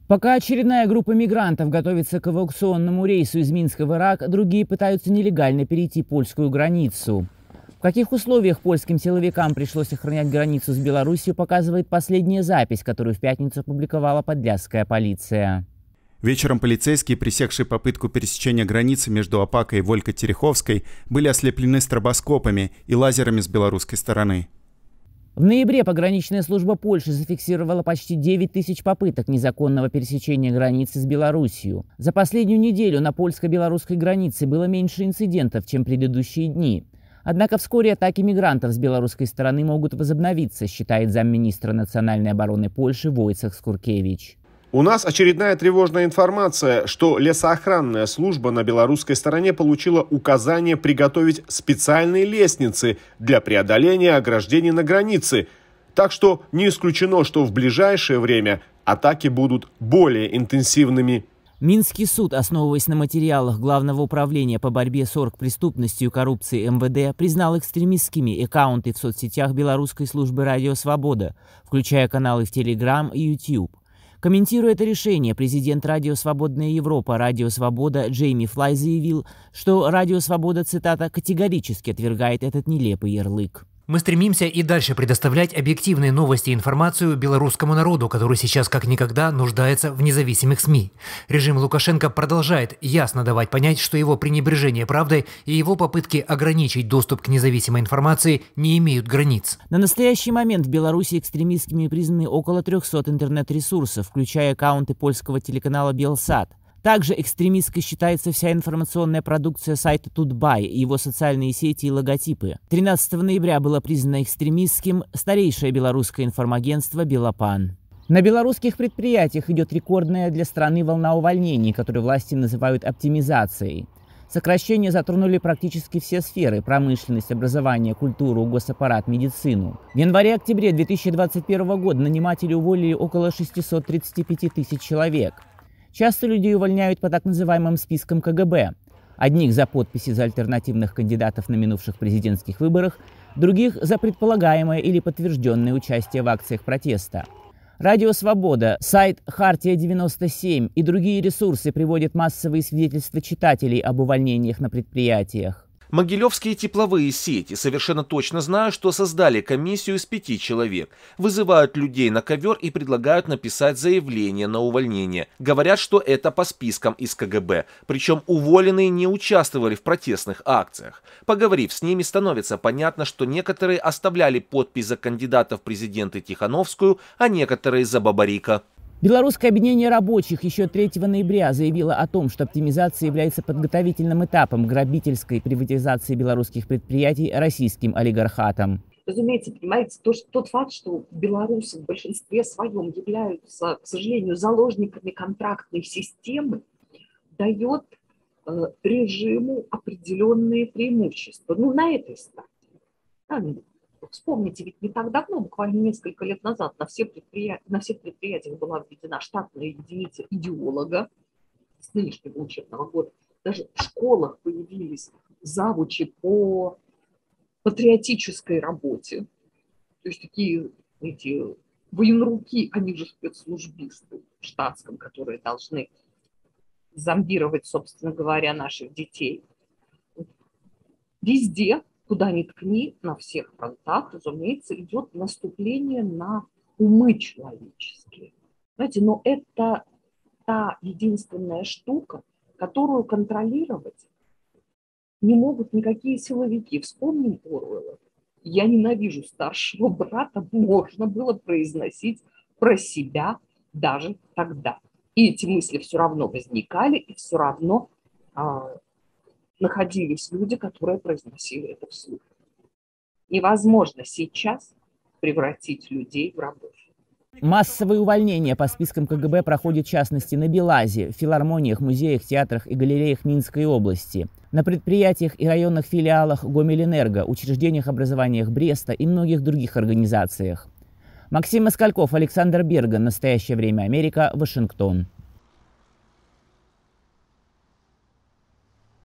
Пока очередная группа мигрантов готовится к эвакуационному рейсу из Минска в Ирак, другие пытаются нелегально перейти польскую границу. В каких условиях польским силовикам пришлось охранять границу с Беларусью, показывает последняя запись, которую в пятницу опубликовала подлясская полиция. Вечером полицейские, пресекшие попытку пересечения границы между Опакой и Волько-Тереховской, были ослеплены стробоскопами и лазерами с белорусской стороны. В ноябре пограничная служба Польши зафиксировала почти 9 тысяч попыток незаконного пересечения границы с Беларусью. За последнюю неделю на польско-белорусской границе было меньше инцидентов, чем предыдущие дни. Однако вскоре атаки мигрантов с белорусской стороны могут возобновиться, считает замминистра национальной обороны Польши Войцех Скуркевич. У нас очередная тревожная информация, что лесоохранная служба на белорусской стороне получила указание приготовить специальные лестницы для преодоления ограждений на границе. Так что не исключено, что в ближайшее время атаки будут более интенсивными. Минский суд, основываясь на материалах Главного управления по борьбе с оргпреступностью и коррупцией МВД, признал экстремистскими аккаунты в соцсетях белорусской службы «Радио Свобода», включая каналы в Telegram и YouTube. Комментируя это решение, президент Радио Свободная Европа «Радио Свобода» Джейми Флай заявил, что «Радио Свобода», цитата, «категорически отвергает этот нелепый ярлык». Мы стремимся и дальше предоставлять объективные новости и информацию белорусскому народу, который сейчас как никогда нуждается в независимых СМИ. Режим Лукашенко продолжает ясно давать понять, что его пренебрежение правдой и его попытки ограничить доступ к независимой информации не имеют границ. На настоящий момент в Беларуси экстремистскими признаны около 300 интернет-ресурсов, включая аккаунты польского телеканала «Белсат». Также экстремистской считается вся информационная продукция сайта Тутбай, его социальные сети и логотипы. 13 ноября было признано экстремистским старейшее белорусское информагентство «Белопан». На белорусских предприятиях идет рекордная для страны волна увольнений, которую власти называют оптимизацией. Сокращения затронули практически все сферы – промышленность, образование, культуру, госаппарат, медицину. В январе-октябре 2021 года наниматели уволили около 635 тысяч человек. Часто людей увольняют по так называемым спискам КГБ. Одних за подписи за альтернативных кандидатов на минувших президентских выборах, других за предполагаемое или подтвержденное участие в акциях протеста. Радио Свобода, сайт Хартия-97 и другие ресурсы приводят массовые свидетельства читателей об увольнениях на предприятиях. Могилевские тепловые сети совершенно точно знают, что создали комиссию из 5 человек, вызывают людей на ковер и предлагают написать заявление на увольнение. Говорят, что это по спискам из КГБ, причем уволенные не участвовали в протестных акциях. Поговорив с ними, становится понятно, что некоторые оставляли подпись за кандидата в президенты Тихановскую, а некоторые за Бабарика. Белорусское объединение рабочих еще 3 ноября заявило о том, что оптимизация является подготовительным этапом грабительской приватизации белорусских предприятий российским олигархатом. Разумеется, понимаете, тот факт, что белорусы в большинстве своем являются, к сожалению, заложниками контрактной системы, дает режиму определенные преимущества. На этой стороне. Вспомните, ведь не так давно, буквально несколько лет назад, на всех предприятиях была введена штатная единица идеолога с нынешнего учебного года. Даже в школах появились завучи по патриотической работе. То есть такие эти военруки, они же спецслужбисты в штатском, которые должны зомбировать, собственно говоря, наших детей. Везде, куда ни ткни, на всех фронтах, разумеется, идет наступление на умы человеческие. Знаете, но это та единственная штука, которую контролировать не могут никакие силовики. Вспомним Оруэлла. «Я ненавижу старшего брата» можно было произносить про себя даже тогда. И эти мысли все равно возникали, и все равно находились люди, которые произносили это вслух. Невозможно сейчас превратить людей в рабов. Массовые увольнения по спискам КГБ проходят в частности на Белазе, в филармониях, музеях, театрах и галереях Минской области, на предприятиях и районных филиалах Гомельэнерго, учреждениях образования Бреста и многих других организациях. Максим Москальков, Александр Берган. Настоящее время. Америка. Вашингтон.